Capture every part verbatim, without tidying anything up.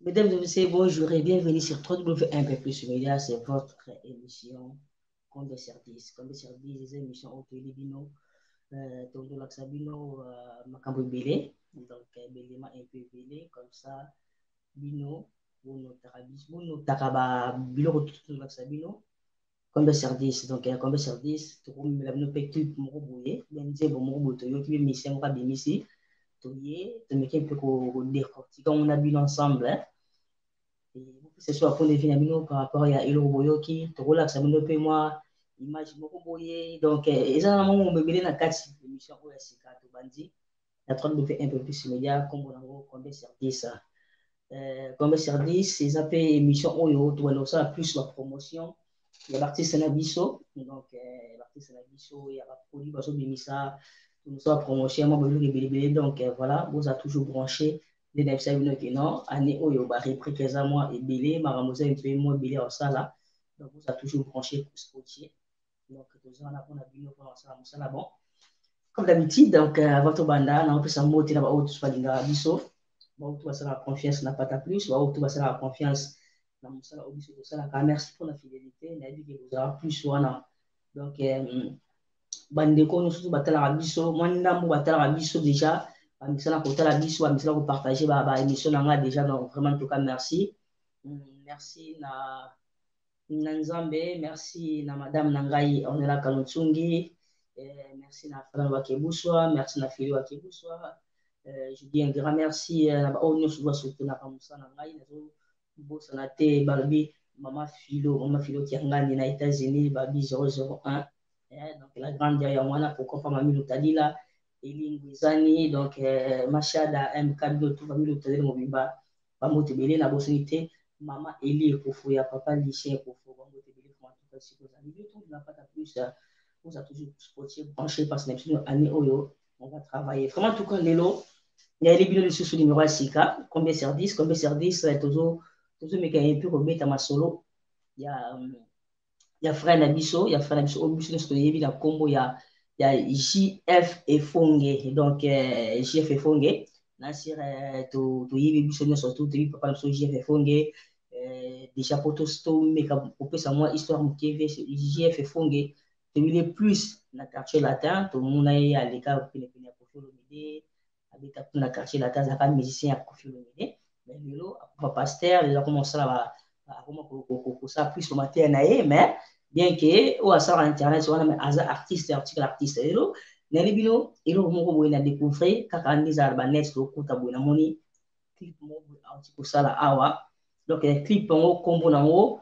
Mesdames et messieurs, bonjour et bienvenue sur w w w point un peu plus média, c'est votre émission Combe Service. Combe Service, les émissions au Télébino, Tondo Laxabino, Makambo Belé, donc Belema un peu Belé, comme ça, Bino, Bono Tarabis, Bono Taraba, Bilo Tondo Laxabino, Combe Service, donc Combe Service, tout le monde a une petite moubouye, Benze, bon moubouye, yo qui est mission, on va bien ici, Toye, tu me fais un peu décortiquer, on a bien ensemble, hein. C'est soit pour les finalement par rapport à Elo Boyoki, tu relaxes un peu moi, image beaucoup boyé, donc et ça moment on me met dans quatre émissions O S K to bandi, la train de faire un peu plus média comme on a combien service ça, combien service ces appels émissions Oyo, tu vois ça plus la promotion, il y a l'artiste Nabiso, donc l'artiste Nabiso, il y a la produit parce que Bimisa, tout ça promotion, moi je veux le donc voilà, vous a toujours branché. Les neuf cents que non, année où il y a repris quinze mois et belé, maramosa un peu moins belé en ça là. Donc, vous a toujours branché pour scotcher. Donc, nous avons on a bien pour ça là bon. Comme d'habitude, donc, votre banda, on a plus un mot, tu n'as pas autre soit d'inga biso. Bon, tu vas la confiance, n'a pas ta plus. Bon, tu vas la confiance, dans mon sala, au biso, ça là. Merci pour la fidélité. N'a dit que vous avez plus soit donc, bandeko, nous surtout battre la biso. Moi, nous avons battre la biso déjà. Bamisala côté la biso, bamisala pour partager ba ba émission nanga déjà donc vraiment en tout cas merci. Merci na Nanzambe, merci na madame Nangai on est là Kalotsungi, merci na Fran Wakebuswa, merci na Fili Wakebuswa. Je dis un grand merci na ba onyo souvent surtout na Kamusa Nangai na zo bossa na te Barbie maman Filo, maman Filo qui ngani na États-Unis Barbie zéro zéro un. Donc la grande derrière moi là pour comprendre Mami Lutadila. Elingwizani donc euh, Machada M K tout famille l'hôtel Mobimba ba motebele na bosonité maman Eli Ekofo ya papa lycée Ekofo ba motebele pour tout cas si vous avez vu tout n'a pas plus vous a toujours sportif branché parce que nous année oyo on va travailler vraiment tout cas lelo il y a les bilans de sous numéro sika combien service combien service toujours toujours mais qu'il peut remettre ma solo il y a il y a frère Nabiso il y a frère Nabiso au bus de yebi la combo il y a il y a J F Efonge, donc euh, J F Efonge, Nasir, tu y es surtout, tu y papa sur J F Efonge, déjà pour tout ce mais quand on peut savoir histoire de J F Efonge, tu y es plus dans le quartier latin, tout le monde est à l'écart pour les pour faire le médé, avec dans le quartier latin, ça pas de musicien pour faire le médé, mais le papa pasteur, il a commencé à comment ça plus au matin mais bien que au hasard internet on a mais artiste article artiste hello nani bino hello moko boy na découvrir kaka ndiza albanet to kuta boy na moni clip moko article sala awa donc clip ngo kombo nango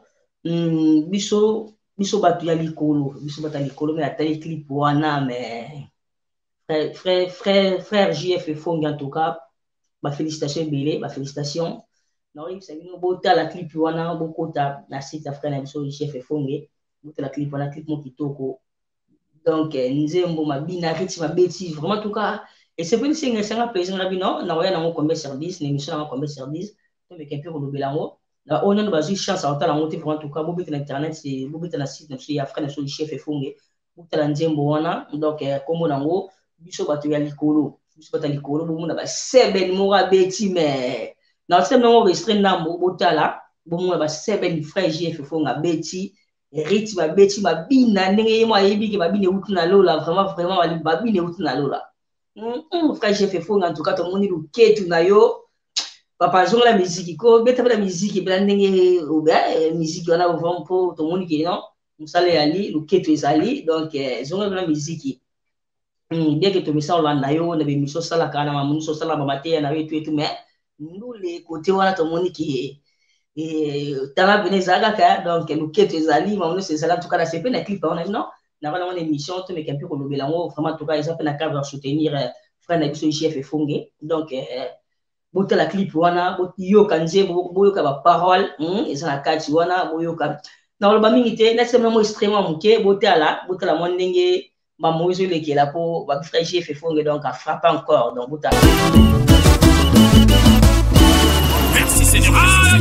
mm, biso biso batu ya likolo biso batu ya likolo mais atali clip wana mais frère frère frère frère J F Fongi en tout cas ba félicitations belé ba félicitations na oui ça bino bota la clip wana bokota na site africain na biso J F Fongi la clip la clip mon kitoko donc nzembo mabina rythme mabeti vraiment tout cas et c'est pas singa singa pèse na bino na waya na ngo combien service l'émission na combien service to me kempe ko lobela ngo na on a bazu chance à entendre ngo vraiment tout cas bo bita na internet c'est bo bita na site na so ya frère na so chef Fonge bo tala nzembo wana donc comme na ngo biso bato ya likolo biso bato ya likolo bo mona ba seven mo beti mais na c'est non restreint na bo tala bo mona ba seven frère J F Fonga beti rythme beti mabina ndenge yemo ayebi ke babine utu na lola vraiment vraiment babine utu na lola mm frère J F Fonga en tout cas to moni luketu na yo papa zonga la musique ko beta la musique bela ndenge oba musique wana vraiment pour to moni ke non musale ali luketu ezali donc zonga la musique mm bien que to misa olanda yo na be miso sala kana mamuno so sala mamatea na wetu etu mais ndule côté wana to moni ke et tala benezaka ka donc le keto ezali mamono c'est ça en tout cas la C P na clip on a non na bana une émission to mais qu'un peu ko lobela ngo vraiment en tout cas ils appellent la cadre soutenir frère na biso chef Fonge donc bota la clip wana boyo kanje boyo ka ba parole hmm ils na kati wana boyo ka na lo ba mingi te na c'est vraiment extrêmement muke bota la bota la mon ndenge ba moizo lekela po ba frère chef Fonge donc a frappé encore donc bota merci Seigneur.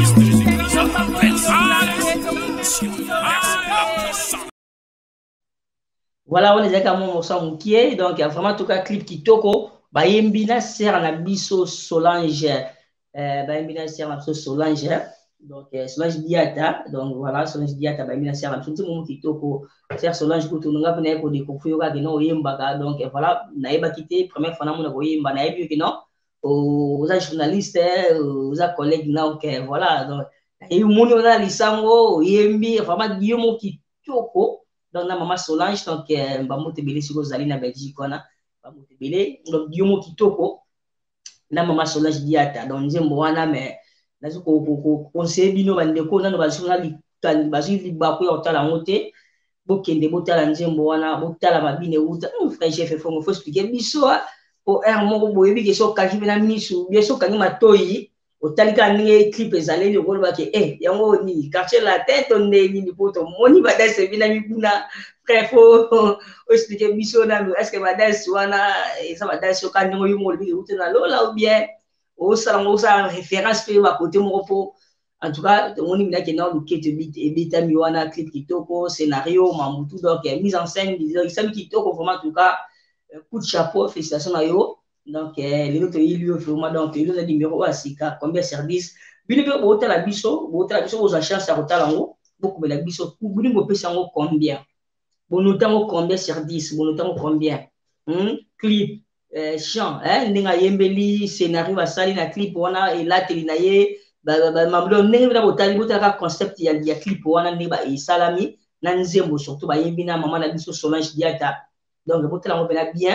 Voilà, on est déjà comme on s'en moukier, donc il y a vraiment tout cas clip qui toko, ba yembi na sert na biso Solange, Baïmina Serre Lamso Solange, donc Solange Diata, donc voilà, Solange Diata, Baïmina Serre Lamso, tout le monde qui toko, Serre Solange, tout le monde a pu découvrir, donc voilà, Naïba quitté, première fois, on a voyé, Naïba, non, aux journalistes, aux collègues, donc voilà, donc, et au monde, on a l'Issango, Yembi, vraiment, Guillaume qui toko, donc la maman Solange, donc, Bamote Belé, sur Rosaline, à Belgique, on a, Bamote Belé, donc Guillaume qui toko, na mama Solange Diata donc nzembo wana mais nazo ko ko conseiller bino bande ko na ba journal tan ba jili ba ko yotala ngote bokende botala nzembo wana botala mabine uta frère chef fongo faut expliquer biso po er mo boye bi ke so kaji na misu bien so kangi matoyi otalika ni clip ezaleli ko ba ke eh yango ni quartier la tête on ne ni poto moni ba dese bina mi kuna frère faut expliquer biso na est-ce que ba dese wana ça va dese so kangi yo mo bi uta na lola ou bien au salon ça référence pe ba côté mo po en tout cas on y a qui dans le kit et bita mi wana clip kitoko scénario mamutu donc mise en scène il s'aime kitoko vraiment en tout cas coup de chapeau félicitations à yo donc les autres ils lui vraiment donc ils ont numéro à sika combien service bini pe bota la biso bota la biso aux chance à rotalango beaucoup de la biso bini bo pesa ngo combien bon notamment combien service bon notamment combien clip chant hein ndinga yembeli scénario basali na clip wana elateli na ye mamlo ndenge na botali botaka concept ya ya clip wana ndenge ba esalami na nzembo surtout ba yembi na maman na biso Solange Diata donc botala ngo bena bien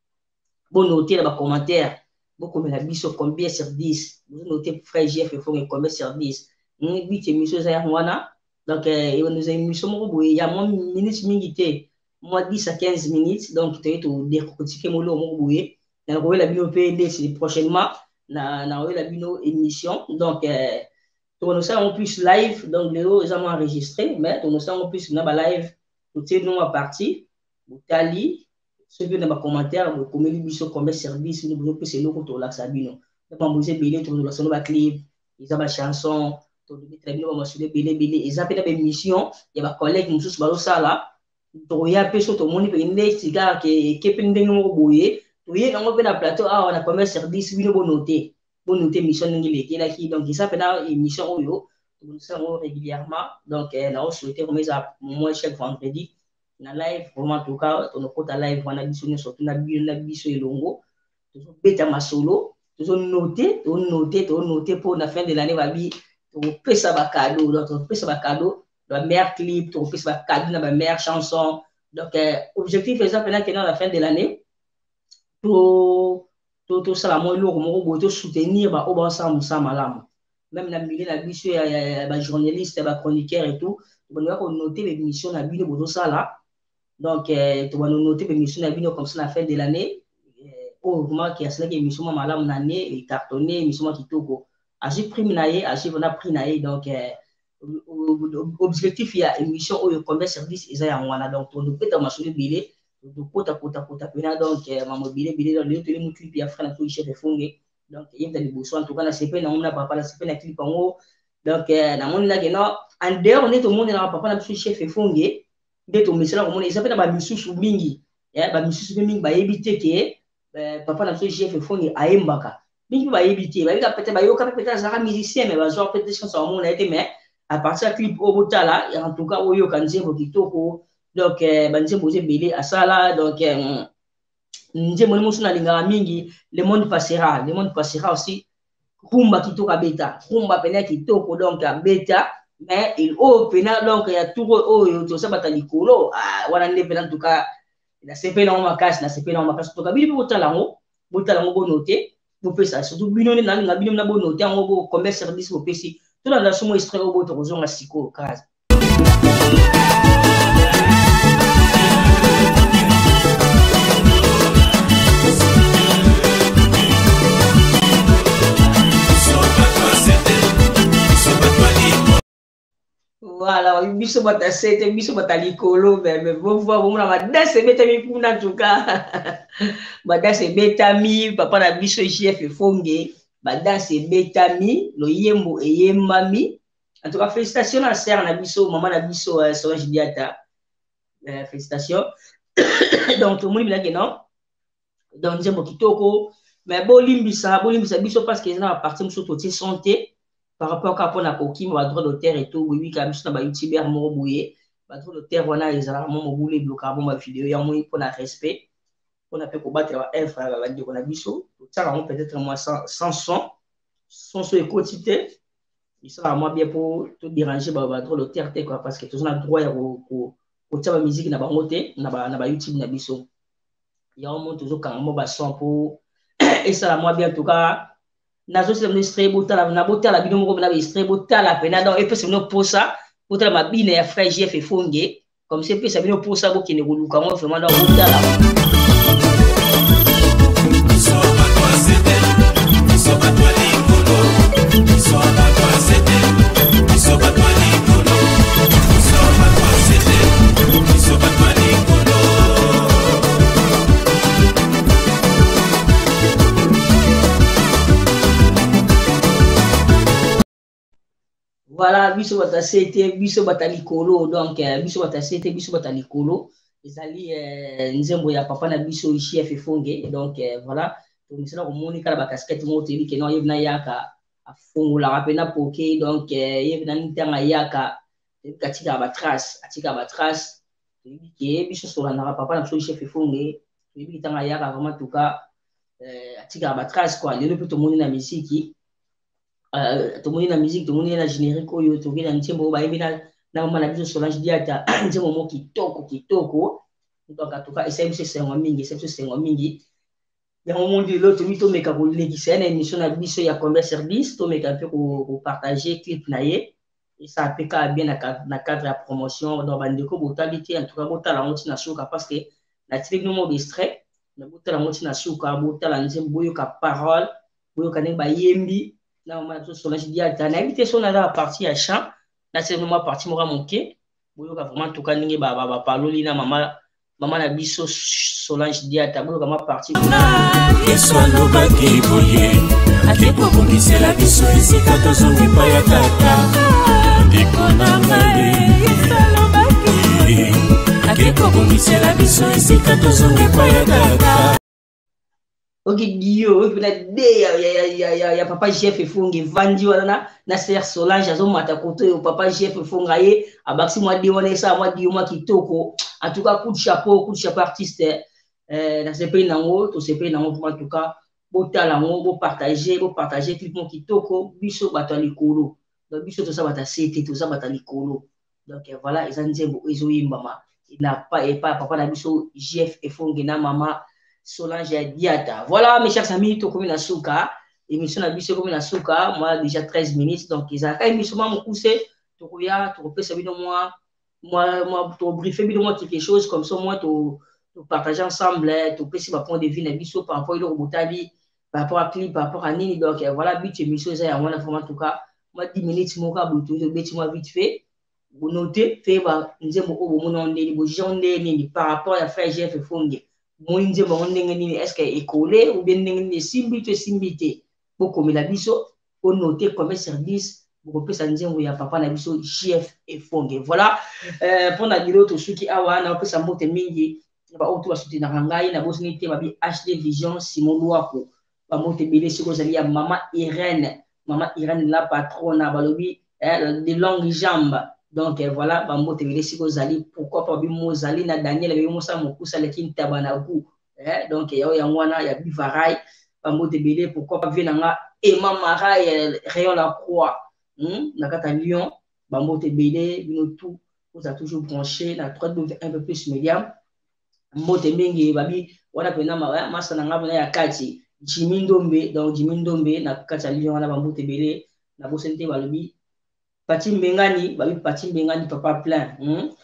bon noter dans les commentaires beaucoup de biso combien sur dix vous notez frère G F font combien sur dix huit émissions ça wana donc et nous émissions mo il y a moins minutes minutes moi dix à quinze minutes donc tu es tout décortiquer mo lo mo boye na ko la bino P D c'est prochainement na na la bino émission donc tourne ça en plus live donc les autres ont enregistré mais tourne ça en plus na ba live tout est non à partie botali ceux qui ont des commentaires vous commentez biso combien service nous vous c'est le retour là sabino pas vous avez belé tout la sonne clip ils ont ma chanson tout le très bien on sur belé belé ils appellent des émissions il y a ma collègue nous tous balo ça là to ya peso to moni pe ndé siga ke ke pe ndé ngo boye to ye ngo pe na plateau ah on a combien service bino bon noter bon noter émission ngile qui là qui donc ils appellent na émission oyo nous savons régulièrement donc là on souhaite remettre à moi chaque vendredi na live vraiment en tout cas ton côté live on a biso surtout na biso na biso elongo toujours beta masolo toujours noter to noter to noter pour la fin de l'année va bi to pesa ba cadeau donc to pesa ba cadeau le meilleur clip to pesa ba cadeau na ba meilleure chanson donc euh, objectif exemple là que dans la fin de l'année to to to sala mo lo mo bo to soutenir ba o ba sa musa malamu même na milieu na biso ya ba journaliste ba chroniqueur et tout on va noter les émissions na bino bo ça là. Donc, euh, tu vas nous noter que l'émission a comme ça à la fin de l'année. Au moment qu'il y a cette émission, ma madame l'année et cartonné, émission qui togo. Agir prix naïe, agir on a pris naïe. Donc, objectif il y a émission où il y a combien de services ils ont en wana. Donc, on nous peut dans ma souris billet, on pota pota pota pena donc ma mobile billet dans le télé nous clip il y a frère tout chef fongé. Donc, il y a des besoins en tout cas la C P na on a papa la C P na clip en haut. Donc, na mon là que non en dehors on est tout le monde na papa na chef fongé. Dès ton message, on ils appellent ba misusu mingi, ya ba misusu mingi ba ebité ke papa na so chef fongi aembaka. Mingi ba ebité, ba bika peut-être ba yoka peut-être ça musicien mais ba zo peut-être chanson on a été mais à partir de clip au botala en tout cas oyo kanzembo kitoko donc ba nzembo ze belé asala donc nzembo mo suna linga mingi le monde passera, le monde passera aussi rumba kitoko beta, rumba pena kitoko donc beta mais il open donc il y a tout oh tout ça batali kolo ah wana ndepena en tout cas la C P na on makas na C P na on makas to ka bili botala ngo botala ngo noter vous pouvez ça surtout bino na nga bino na bo noter ngo bo combien service vous pesi tout dans la somo extrait au boto kozonga siko kaza voilà, biso bata sete biso bata likolo mais vous voir vous na danse beta mi kuna tuka ba danse beta mi papa na biso chef fonge ba danse beta mi lo yembo e yemami en tout cas félicitations à sœur na biso maman na biso Solange Diata félicitations donc tout le monde bien que non donc nzembo kitoko Mais bon, limbisa, bon, limbisa, biso parce qu'ils ont la partie de santé par rapport à quoi on a coquille, ma droit d'auteur et tout, oui, quand on a youtubeur, mon bouillé, ma droit d'auteur, on a les alarmes, mon boulé, bloqué, ma vidéo, il y a moins pour la respect, on a fait combattre un frère, on a dit qu'on a biso, ça, on peut-être moi sans son, sans son écotité, il sera moi bien pour tout déranger, ma droit d'auteur, quoi, parce que tout ça, on a droit au la musique, na bangote, na YouTube, na biso. Il y a un monde toujours quand on va son pour et ça moi bien en tout cas nazo c'est le stré botala na botala bino mo na stré botala pena donc et puis c'est no posa botala mabine ya frère J F Fonge comme c'est puis ça bino posa bo kine kuluka mo vraiment dans botala so ba toi c'était so ba toi likolo so ba toi c'était so ba toi likolo so ba toi c'était so ba toi likolo. Voilà, biso bata sete, biso bata likolo, donc biso bata sete, biso bata likolo. Ezali nzembo ya papa na biso J F Fonge, donc voilà. Donc c'est là que mon ikala ba casquette mo teli ke no yebna yaka afungola rapena poke, donc yebna ntanga yaka katika ba trace, atika ba trace. Ke biso sola na papa na biso J F Fonge, yebi tanga yaka vraiment tout cas atika ba trace quoi. Lelo plutôt moni na musique. Uh, tomoni na musique tomoni na générique oyo toki na ntiembo bayebi na na mama na biso Solange Diata ntiembo mo kitoko kitoko donc en tout cas essaye biso sengo mingi essaye biso sengo mingi ya moment de l'autre mi to meka ko lekisa na émission na biso ya combien service to meka pe ko ko partager clip na ye et ça apeka bien na na cadre ya promotion donc bandeko botalité en tout cas botala ngoti na suka parce que na tili no mo distrait na botala ngoti na suka botala nzembo boyo ka parole boyo kanen ba yembi na mama so Solange Diata na habité son à la partie à champ na c'est vraiment partie mora moké boyo ka vraiment tout cas ninge ba ba paroli na mama mama na biso Solange Diata boyo ka ma partie yeso alobaki boye akeko bongisi la biso esika tozongi pa ya tata ndeko na ngai yeso alobaki akeko bongisi la biso esika tozongi pa ya tata. Ok, Guillaume, il y a il y a il y a papa J F Fonge vandi wana na ser Solange azo mata koto yo papa J F Fonge aye abaksi moi di wana ça moi di moi kitoko en tout cas coup de chapeau coup de chapeau artiste euh na sepe nango to sepe nango pour en tout cas botala ngo bo partager bo partager clip mon kitoko biso bato likolo donc biso to ça bata cité to ça bata likolo donc voilà ils ont dit ezo yimbama il n'a pas et pas papa na biso J F Fonge na mama Solange Diata. Voilà, mes chers amis, tout comme la souka. Émission à Bissot comme la souka. Moi, déjà treize minutes. Donc, ils ont fait émission, mon coussé. Tu reviens, tu repères ça, moi. Moi, moi, tu briefer, moi, quelque chose comme ça. Moi, tu partager ensemble. Tu peux si ma point de vue, na Bissot par rapport à l'Orobotali, par rapport à Clip, par rapport à Nini. Donc, voilà, but émission, ça, moi, vraiment, en tout cas, moi, dix minutes, mon cas, vous moi vite fait. Vous notez, fait, bah, nous avons mon nom de par rapport à faire G F Fonge. Moinze ba ndenge nini est-ce que écolé ou bien ndenge nini simbité simbité boko mela biso on noter comme service boko pesa nzengo ya papa na biso J F Fonge. Voilà euh pour na bilo to suki awa na pesa mote mingi ba auto ba suti na ngai na bosni te ba bi H D Vision Simon Luako ba mote belé siko zali ya mama Irène mama Irène la patronne ba lobi de longues jambes. Donc voilà, bambo tebele siko zali pourquoi pas bimo zali na Daniel bimo sa mokusa lekini tabana ku eh donc ya ya ngwana ya bivarai bambo tebele pourquoi pas venanga Emma Marai rayon la croix hmm? Na kata Lyon bambo tebele bino tout vous a toujours branché na trois W un peu plus médium mbote mingi babi wana pena ma masa na ngaba ya kati Jimmy Ndombe donc Jimmy Ndombe na kata Lyon na bambo tebele na bosente balobi Pati Mbengani, babi Pati Mbengani, papa plein.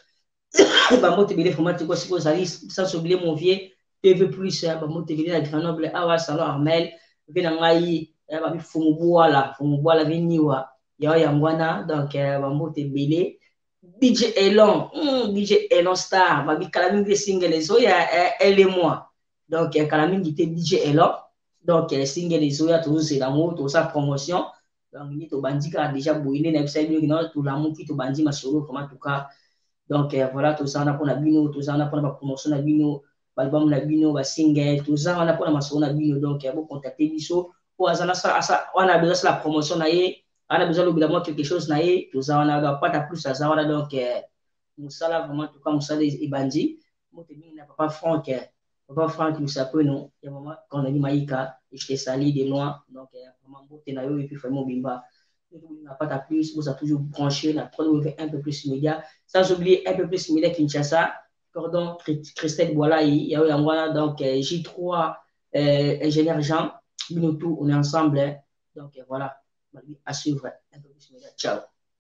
Bambo tebele vraiment tiko siko zali sans oublier mon vieux T V plus bambo tebele na Grenoble awa salon Armel vena ngai babi Fumubuala Fumubuala veniwa ya yangwana donc bambo tebele D J Elon D J Elon star babi Kalamingi single zo ya elle et moi donc Kalamingi te D J Elon donc single zo ya toujours c'est l'amour tout sa promotion. Donc, il to bandika déjà bouillé na bisa bio kina to la muki to bandi masolo comme en tout cas donc euh, voilà tout ça on a pour la bino tout ça on a pour la promotion na bino album na bino, ba single, tout ça, on a pour la maçon na bino, donc vous contacter biso. Pour ça, on a besoin de la promotion, on a besoin de quelque chose, tout ça, on a pas plus à ça, on a donc, Moussala, vraiment, en tout cas, Moussala et Bandi, Papa Franck, Papa Franck, nous sapons, non, il y a un moment, quand on a dit Maïka, et je t'ai sali des noix, donc, vraiment, beauté, et puis, vraiment, bimba. On n'a pas plus, vous avez toujours branché, la produit un peu plus média, sans oublier un peu plus média Kinshasa, Cordon, Christelle Boila, il y a eu un mois, donc, J trois, euh, ingénieur Jean, nous tous, on est ensemble, hein. Donc, voilà, à suivre un peu plus média. Ciao.